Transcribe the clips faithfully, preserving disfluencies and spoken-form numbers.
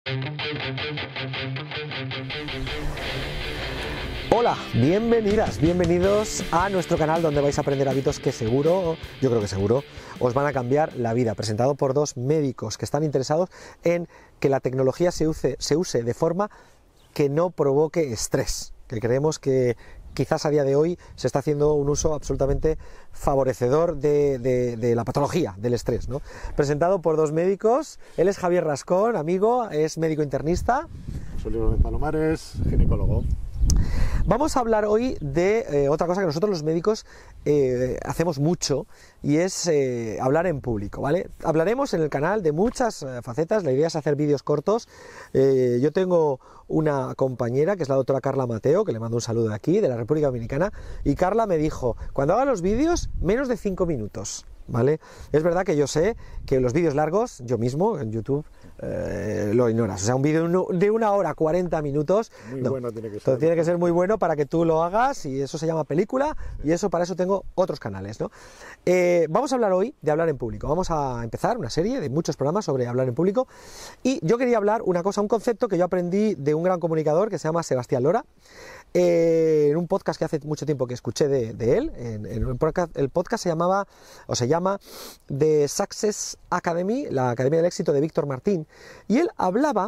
Hola, bienvenidas, bienvenidos a nuestro canal donde vais a aprender hábitos que seguro, yo creo que seguro, os van a cambiar la vida. Presentado por dos médicos que están interesados en que la tecnología se use, se use de forma que no provoque estrés, que creemos que quizás a día de hoy se está haciendo un uso absolutamente favorecedor de, de, de la patología del estrés, ¿no? Presentado por dos médicos, él es Javier Rascón, amigo, es médico internista. Soy Luis Palomares, ginecólogo. Vamos a hablar hoy de eh, otra cosa que nosotros los médicos eh, hacemos mucho, y es eh, hablar en público, ¿vale? Hablaremos en el canal de muchas eh, facetas. La idea es hacer vídeos cortos. Eh, yo tengo una compañera que es la doctora Carla Mateo, que le mando un saludo de aquí, de la República Dominicana, y Carla me dijo, cuando haga los vídeos, menos de cinco minutos. ¿Vale? Es verdad que yo sé que los vídeos largos, yo mismo en YouTube eh, lo ignoras. O sea, un vídeo de una hora, cuarenta minutos, muy no. bueno tiene que ser. Entonces, tiene que ser muy bueno para que tú lo hagas, y eso se llama película, y eso para eso tengo otros canales, ¿no? Eh, vamos a hablar hoy de hablar en público. Vamos a empezar una serie de muchos programas sobre hablar en público, y yo quería hablar una cosa, un concepto que yo aprendí de un gran comunicador que se llama Sebastián Lora. Eh, en un podcast que hace mucho tiempo que escuché de, de él, en, en el, podcast, el podcast se llamaba, o se llama The Success Academy, la Academia del Éxito de Víctor Martín, y él hablaba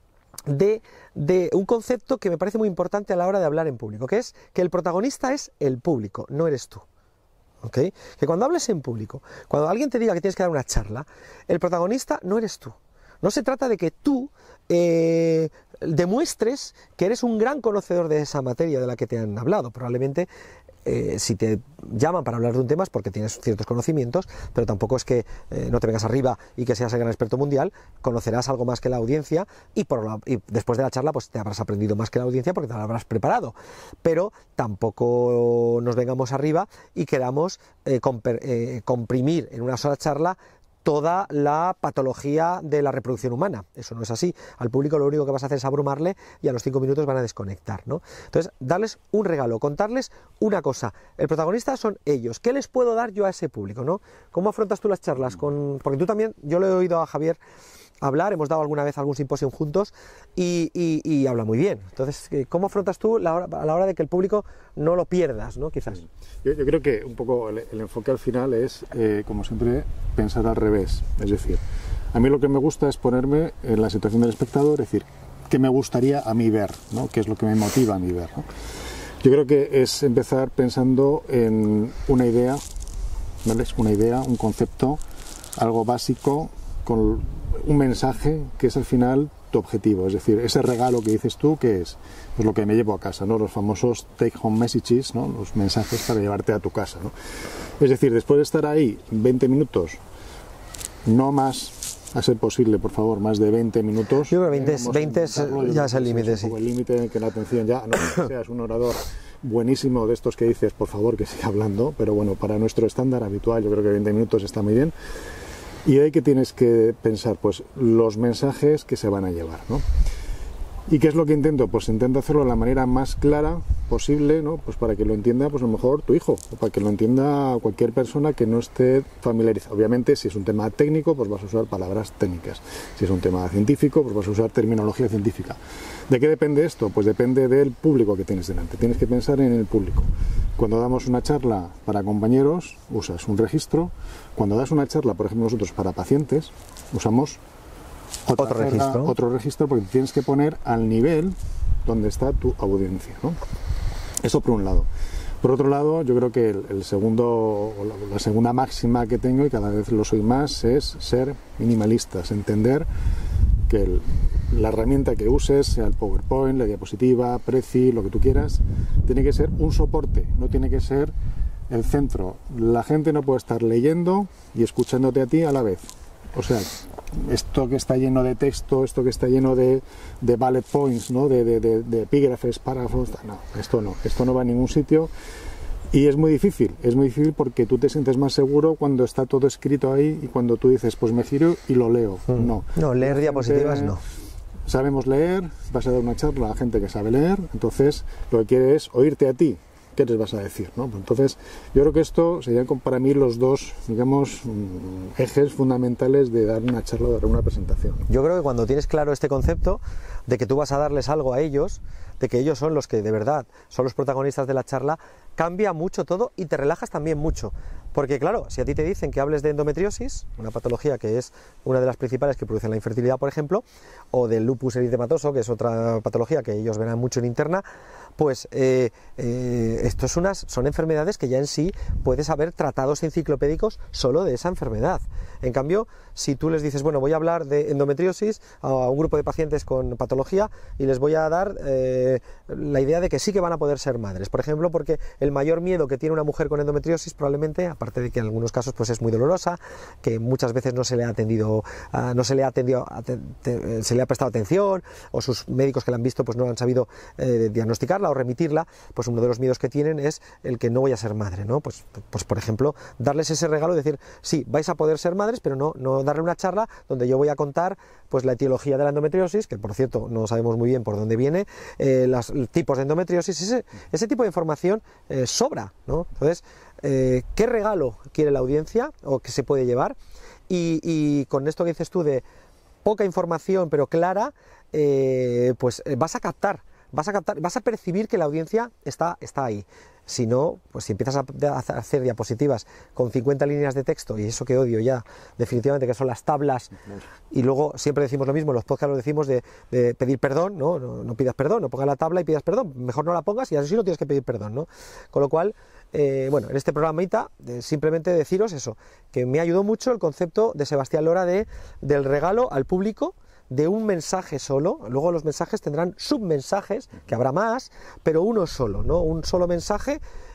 de, de un concepto que me parece muy importante a la hora de hablar en público, que es que el protagonista es el público, no eres tú. ¿Okay? Que cuando hables en público, cuando alguien te diga que tienes que dar una charla, el protagonista no eres tú. No se trata de que tú eh, demuestres que eres un gran conocedor de esa materia de la que te han hablado. Probablemente eh, si te llaman para hablar de un tema es porque tienes ciertos conocimientos, pero tampoco es que eh, no te vengas arriba y que seas el gran experto mundial. Conocerás algo más que la audiencia, y, por la, y después de la charla pues te habrás aprendido más que la audiencia porque te la habrás preparado. Pero tampoco nos vengamos arriba y queramos eh, comper, eh, comprimir en una sola charla toda la patología de la reproducción humana. Eso no es así. Al público lo único que vas a hacer es abrumarle, y a los cinco minutos van a desconectar, ¿no? Entonces, darles un regalo, contarles una cosa. El protagonista son ellos. ¿Qué les puedo dar yo a ese público, no? ¿Cómo afrontas tú las charlas? Con... Porque tú también, yo lo he oído a Javier hablar, hemos dado alguna vez algún simposio juntos, y, y, y habla muy bien. Entonces, ¿cómo afrontas tú la hora, a la hora de que el público no lo pierdas, ¿no? Quizás. Yo, yo creo que un poco el, el enfoque al final es, eh, como siempre, pensar al revés. Es decir, a mí lo que me gusta es ponerme en la situación del espectador, es decir, ¿qué me gustaría a mí ver, ¿no? ¿Qué es lo que me motiva a mí ver, ¿no? Yo creo que es empezar pensando en una idea, ¿vale? Una idea, un concepto, algo básico, con un mensaje que es al final tu objetivo, es decir, ese regalo que dices tú, ¿qué es? Pues lo que me llevo a casa, ¿no? Los famosos take home messages, ¿no? Los mensajes para llevarte a tu casa, ¿no? Es decir, después de estar ahí veinte minutos, no más, a ser posible, por favor, más de veinte minutos. Yo creo que veinte, veinte es, ya es el límite, sí. El límite en que la atención ya, no que seas un orador buenísimo de estos que dices, por favor, que siga hablando, pero bueno, para nuestro estándar habitual yo creo que veinte minutos está muy bien. Y ahí que tienes que pensar, pues, los mensajes que se van a llevar, ¿no? ¿Y qué es lo que intento? Pues intento hacerlo de la manera más clara posible, ¿no? Pues para que lo entienda, pues a lo mejor tu hijo, o para que lo entienda cualquier persona que no esté familiarizada. Obviamente, si es un tema técnico, pues vas a usar palabras técnicas. Si es un tema científico, pues vas a usar terminología científica. ¿De qué depende esto? Pues depende del público que tienes delante. Tienes que pensar en el público. Cuando damos una charla para compañeros, usas un registro. Cuando das una charla, por ejemplo, nosotros para pacientes, usamos Otra otro regla, registro. Otro registro, porque tienes que poner al nivel donde está tu audiencia, ¿no? Eso por un lado. Por otro lado, yo creo que el, el segundo, la, la segunda máxima que tengo, y cada vez lo soy más, es ser minimalistas, entender que el, la herramienta que uses, sea el PowerPoint, la diapositiva, Prezi, lo que tú quieras, tiene que ser un soporte, no tiene que ser el centro. La gente no puede estar leyendo y escuchándote a ti a la vez. O sea, esto que está lleno de texto, esto que está lleno de, de bullet points, ¿no? de, de, de, de epígrafes, párrafos, no, esto no, esto no va a ningún sitio. Y es muy difícil, es muy difícil porque tú te sientes más seguro cuando está todo escrito ahí y cuando tú dices, pues me giro y lo leo. Mm. No, no, leer diapositivas no. Sabemos leer, vas a dar una charla a gente que sabe leer, entonces lo que quiere es oírte a ti. ¿qué les vas a decir, ¿no? Pues entonces, yo creo que esto serían para mí los dos, digamos, ejes fundamentales de dar una charla o dar una presentación. Yo creo que cuando tienes claro este concepto de que tú vas a darles algo a ellos, de que ellos son los que de verdad son los protagonistas de la charla, cambia mucho todo y te relajas también mucho. Porque claro, si a ti te dicen que hables de endometriosis, una patología que es una de las principales que producen la infertilidad, por ejemplo, o del lupus eritematoso, que es otra patología que ellos verán mucho en interna, pues eh, eh, esto es unas, son enfermedades que ya en sí puedes haber tratados enciclopédicos solo de esa enfermedad. En cambio, si tú les dices, bueno, voy a hablar de endometriosis a un grupo de pacientes con patología y les voy a dar eh, la idea de que sí que van a poder ser madres, por ejemplo, porque el mayor miedo que tiene una mujer con endometriosis probablemente, aparte de que en algunos casos pues es muy dolorosa, que muchas veces no se le ha atendido, uh, no se le ha atendido, se le ha prestado atención, o sus médicos que la han visto pues no han sabido eh, diagnosticarla o remitirla, pues uno de los miedos que tienen es el que no voy a ser madre, ¿no? Pues, pues por ejemplo, darles ese regalo y decir, sí, vais a poder ser madres, pero no, no darle una charla donde yo voy a contar pues la etiología de la endometriosis, que por cierto no sabemos muy bien por dónde viene, eh, los tipos de endometriosis, ese, ese tipo de información eh, sobra, ¿no? Entonces, eh, ¿qué regalo quiere la audiencia o qué se puede llevar? Y, y con esto que dices tú de poca información pero clara, eh, pues vas a captar, vas a captar, vas a percibir que la audiencia está, está ahí. Si no, pues si empiezas a hacer diapositivas con cincuenta líneas de texto, y eso que odio ya, definitivamente, que son las tablas, y luego siempre decimos lo mismo, en los podcasts lo decimos de, de pedir perdón, ¿no? No, no pidas perdón, no pongas la tabla y pidas perdón, mejor no la pongas y así no tienes que pedir perdón, ¿no? Con lo cual, eh, bueno, en este programita, eh, simplemente deciros eso, que me ayudó mucho el concepto de Sebastián Lora de, del regalo al público, de un mensaje solo. Luego los mensajes tendrán submensajes, que habrá más, pero uno solo, ¿no? Un solo mensaje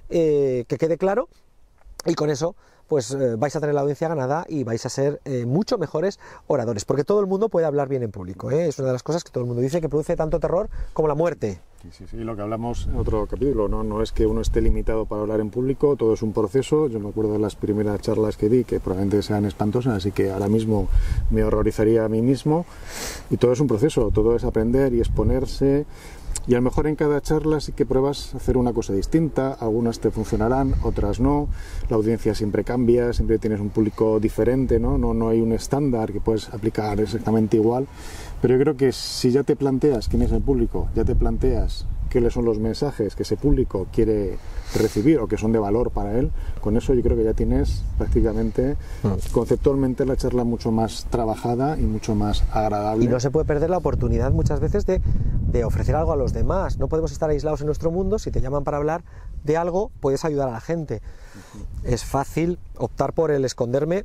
eh, que quede claro, y con eso pues eh, vais a tener la audiencia ganada y vais a ser eh, mucho mejores oradores, porque todo el mundo puede hablar bien en público, ¿eh? Es una de las cosas que todo el mundo dice que produce tanto terror como la muerte. Sí, sí, sí, lo que hablamos en otro capítulo, ¿no? No es que uno esté limitado para hablar en público, todo es un proceso. Yo me acuerdo de las primeras charlas que di, que probablemente sean espantosas, así que ahora mismo me horrorizaría a mí mismo, y todo es un proceso, todo es aprender y exponerse. Y a lo mejor en cada charla sí que pruebas hacer una cosa distinta, algunas te funcionarán, otras no, la audiencia siempre cambia, siempre tienes un público diferente, ¿no? No, no hay un estándar que puedes aplicar exactamente igual, pero yo creo que si ya te planteas quién es el público, ya te planteas cuáles son los mensajes que ese público quiere recibir o que son de valor para él, con eso yo creo que ya tienes prácticamente conceptualmente la charla mucho más trabajada y mucho más agradable. Y no se puede perder la oportunidad muchas veces de, de ofrecer algo a los demás. No podemos estar aislados en nuestro mundo. Si te llaman para hablar de algo, puedes ayudar a la gente. Uh-huh. Es fácil optar por el esconderme,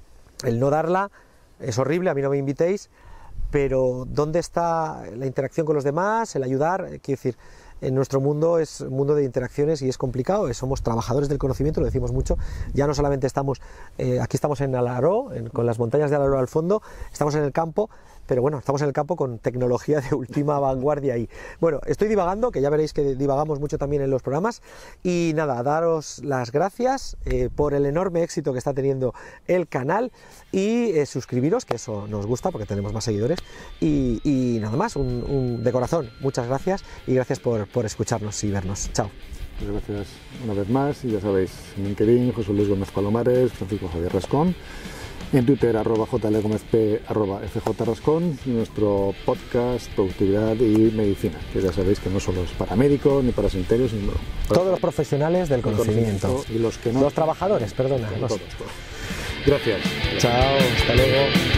el no darla, es horrible, a mí no me invitéis, pero ¿dónde está la interacción con los demás, el ayudar? Quiero decir, en nuestro mundo es un mundo de interacciones y es complicado, somos trabajadores del conocimiento, lo decimos mucho, ya no solamente estamos, eh, aquí estamos en Alaró, en, con las montañas de Alaró al fondo, estamos en el campo, pero bueno, estamos en el campo con tecnología de última vanguardia ahí. Bueno, estoy divagando, que ya veréis que divagamos mucho también en los programas, y nada, daros las gracias eh, por el enorme éxito que está teniendo el canal, y eh, suscribiros, que eso nos gusta porque tenemos más seguidores, y, y nada más, un, un, de corazón, muchas gracias, y gracias por, por escucharnos y vernos. Chao. Muchas gracias una vez más, y ya sabéis, en LinkedIn, José Luis Gómez Palomares, Francisco Javier Rascón, en Twitter, arroba jlgomezp, arroba fjrascón, y nuestro podcast Productividad y Medicina, que ya sabéis que no solo es para médicos ni para sanitarios, sino para todos los profesionales del conocimiento. conocimiento y los que no. Los trabajadores, perdona. Todos, todos. Gracias. Chao, hasta luego.